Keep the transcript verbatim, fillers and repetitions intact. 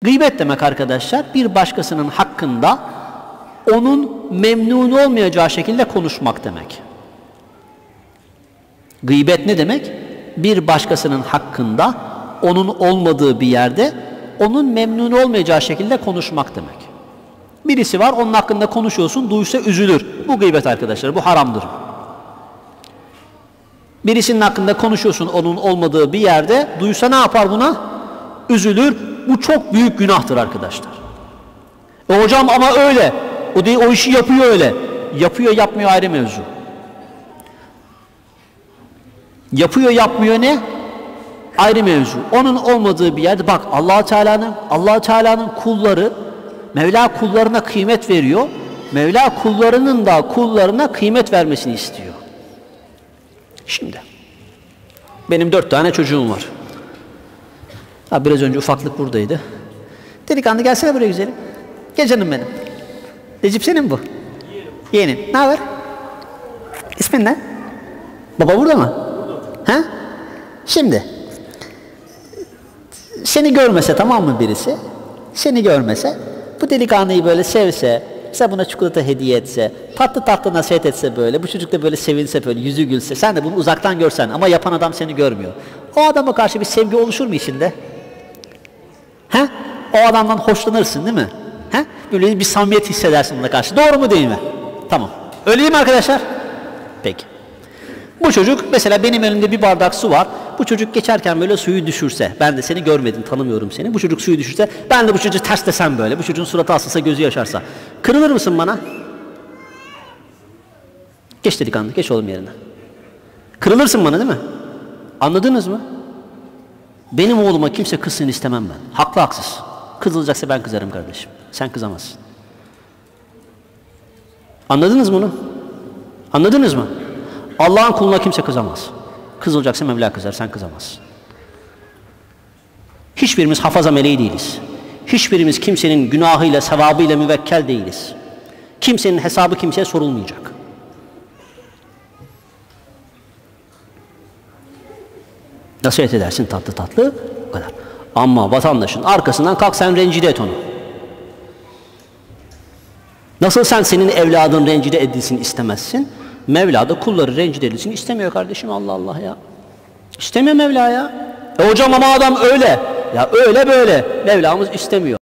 Gıybet demek arkadaşlar, bir başkasının hakkında onun memnun olmayacağı şekilde konuşmak demek. Gıybet ne demek? Bir başkasının hakkında onun olmadığı bir yerde onun memnun olmayacağı şekilde konuşmak demek. Birisi var, onun hakkında konuşuyorsun, duysa üzülür. Bu gıybet arkadaşlar, bu haramdır. Birisinin hakkında konuşuyorsun onun olmadığı bir yerde, duysa ne yapar buna? Üzülür. Bu çok büyük günahtır arkadaşlar. E hocam ama öyle. O değil, o işi yapıyor öyle. Yapıyor yapmıyor ayrı mevzu. Yapıyor yapmıyor ne? Ayrı mevzu. Onun olmadığı bir yerde bak Allah Teala'nın Allah Teala'nın kulları Mevla kullarına kıymet veriyor. Mevla kullarının da kullarına kıymet vermesini istiyor. Şimdi benim dört tane çocuğum var. Ha, biraz önce ufaklık buradaydı. Delikanlı gelsene buraya güzelim. Gel canım benim. Recep senin bu. Yeğenim. Ne haber? İsmin ne? Baba burada mı? Burada. Ha? Şimdi seni görmese, tamam mı birisi? Seni görmese, bu delikanlıyı böyle sevse, sen buna çikolata hediye etse, tatlı tatlı nasihat etse böyle, bu çocuk da böyle sevinse, böyle yüzü gülse, sen de bunu uzaktan görsen ama yapan adam seni görmüyor. O adama karşı bir sevgi oluşur mu içinde? He? O adamdan hoşlanırsın değil mi? He? Böyle bir samimiyet hissedersin buna karşı. Doğru mu değil mi? Tamam. Öyle değil mi arkadaşlar? Peki. Bu çocuk mesela benim elimde bir bardak su var. Bu çocuk geçerken böyle suyu düşürse, ben de seni görmedim, tanımıyorum seni. Bu çocuk suyu düşürse, ben de bu çocuğu ters desem böyle, bu çocuğun suratı asılsa, gözü yaşarsa. Kırılır mısın bana? Geç delikanlı, geç oğlum yerine. Kırılırsın bana değil mi? Anladınız mı? Benim oğluma kimse kızsın istemem ben. Haklı haksız. Kızılacaksa ben kızarım kardeşim. Sen kızamazsın. Anladınız mı bunu? Anladınız mı? Allah'ın kuluna kimse kızamaz. Kızılacaksa Mevla kızar, sen kızamazsın. Hiçbirimiz hafaza meleği değiliz. Hiçbirimiz kimsenin günahıyla, sevabıyla müvekkel değiliz. Kimsenin hesabı kimseye sorulmayacak. Nasihat edersin tatlı tatlı, bu kadar. Ama vatandaşın arkasından kalk sen rencide et onu. Nasıl sen senin evladın rencide edilsin istemezsin? Mevla da kulları rencide edilsin istemiyor kardeşim, Allah Allah ya. İstemiyor Mevla ya. E hocam ama adam öyle. Ya öyle böyle. Mevlamız istemiyor.